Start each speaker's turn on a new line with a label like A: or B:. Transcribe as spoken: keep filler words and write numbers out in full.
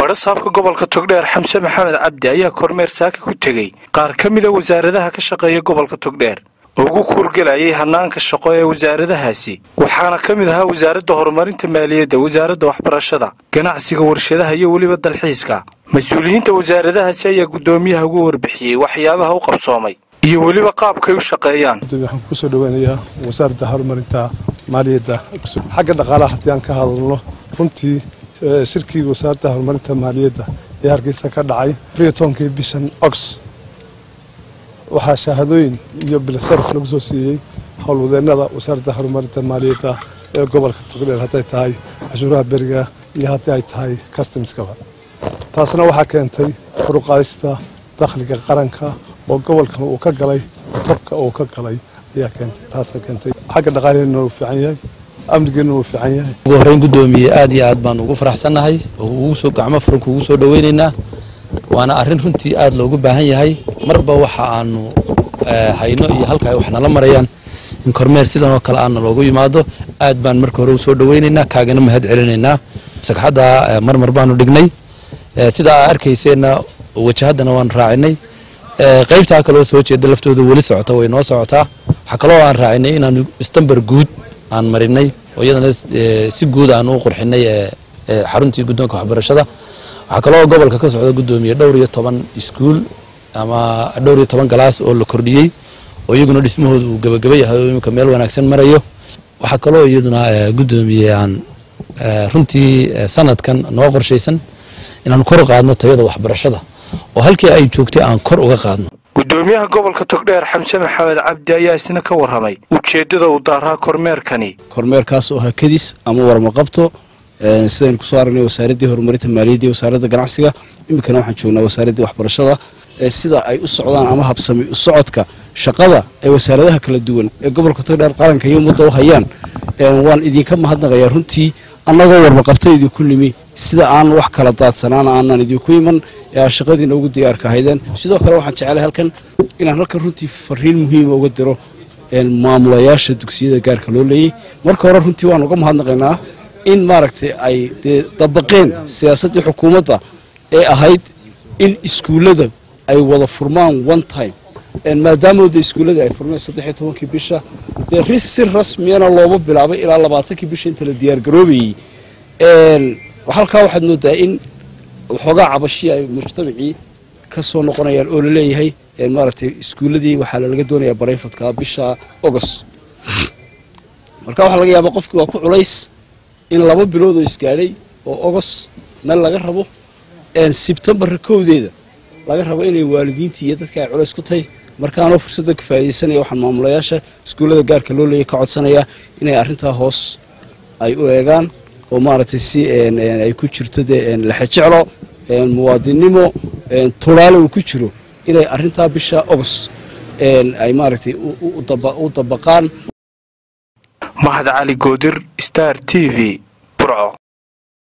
A: badha saabka gobolka Togdheer Xamse Maxamed Cabdi ayaa kormeer saaka ku tagay qaar ka mid ah wasaaradaha ka shaqeeya gobolka Togdheer oo ugu kurgalayay hanaanka shaqo ee wasaaradahaasi waxaana ka mid ahaa wasaaradda horumarinta maaliyadda, wasaaradda waxbarashada, ganacsiga, warshadaha iyo waliba dalxiiska. mas'uuliyiinta wasaaradahaasi ayaa gudoomiyaha ugu warbixiyay waxyaabaha uu qabsoomay iyo waliba qaabkay u shaqeeyaan.
B: waxaan ku soo dhaweynayaa wasaaradda horumarinta maaliyadda xagga dhaqaalaha haddii aan ka hadalno runtii shirkii wasaaradda horumarinta maaliyadda ee Hargeysa ka dhacay afar iyo tobankii bishan August waxaa shahaadooyin iyo bilasarf lagu soo siiyay howlwadeennada wasaaradda horumarinta maaliyadda ee gobolka Togdheer hadday tahay cashuuraha beriga iyo haddii ay tahay customskaba. taasna waxaa keentay kor u qaadista dakhliga qaranka oo gobolkan uu ka galay tobka uu ka galay ayaa keentay taasna keentay xagga dhaqaalaheena uu fiican yahay amnigeena uu fiican yahay.
C: ugu horreyn gudoomiye aad iyo aad baan ugu faraxsanahay oo ugu soo gacmo furan ugu soo dhaweynaynaa waana arrin runtii aad loogu baahan yahay marba waxa aanu hayno iyo halka ay wax nala marayaan in kormeer sidan oo kale aan loogu yimaado aad baan marka hore u soo dhaweynaynaa kaagana mahad celinaynaa. sagxada marmar baanu dhignay sida arkayseena wajahadana waan raacinay qaybta kale oo soo jeeda laftooda wali socota way noo socotaa. waxa kale oo aan raacinay inaan istambar guud aan marinay oo iyadana si guud aan u qurxinay xaruntii guddoonka waxbarashada. waxa kale oo gobolka ka socda gudoomiye dhowr iyo toban iskuul ama dhowr iyo toban galaas oo la kordhiyay oo iyaguna dhismahooda uu gabagaba yahay oo imika meel wanaagsan marayo. waxa kale oo iyaduna gudoomiye aan runtii sanadkan noo qorshaysan inaan kor u qaadno tayada waxbarashada oo halkii ay joogtay aan kor uga qaadno.
A: gudoomiyaha gobolka Togdheer Xamse Maxamed Cabdi ayaa isna ka warramay ujeedada uu daaraa kormeerkani.
D: kormeerkaas oo hakadis ama warma qabto sidaan ku soo aragnay wasaaradda horumarinta maaliyadda iyo wasaaradda ganacsiga imikana waxaan joognaa wasaaradda waxbarashada sida ay u socdaan ama habsami u socodka shaqada ee wasaaradaha kala duwan ee gobolka Togdheer qaranka iyo muddo u hayaan waan idinka mahadnaqayaa runtii annagoo warma qabto idinku nimi sida aan wax kala daadsanaan aanan idinku iman ee shaqadiina ugu diyaarka haydeen. sidoo kale waxaan jecelahay halkan inaan halkan runtii fariin muhiim ah uga diro maamulayaasha dugsiyada gaarka loo leeyay. marka hore runtii waan uga mahadnaqaynaa in maaragtay ay dabaqeen siyaasadda xukuumadda ee ahayd in iskuulada ay wada furmaan one time maadaama wada iskuulada ay furmeen saddex iyo tobankii bisha dee si rasmiyana looba bilaabay ilaa labaatankii bisha inta la diyaar garoobayay. halkaa waxaad moodaa in waxoogaa cabashii ay mujtamacii ka soo noqonayaan oo la leeyahay maaragtay iskuuladii waxaa laga doonayaa barayfadka bisha August. marka waxaa laga yaabaa qofkii waa ku culays in laba bilood oo isgaadhay oo August meel laga rabo September kowdeeda laga rabo inay waalidiintii iyo dadka ay culays ku tahay. markaana fursadda ka faa'iideysanaya waxaan maamulayaasha iskuulada gaarka loo leeyahay ka codsanayaa inay arrintaa hoos ay u eegaan oo maaragtay si ay ku jirto la xajeclo muwaadinimo tolaale uu ku jiro inay arrintaa bisha August ay maaragtay u dabaqaan.
A: Mahad Cali Goodir, Star T V, Burco.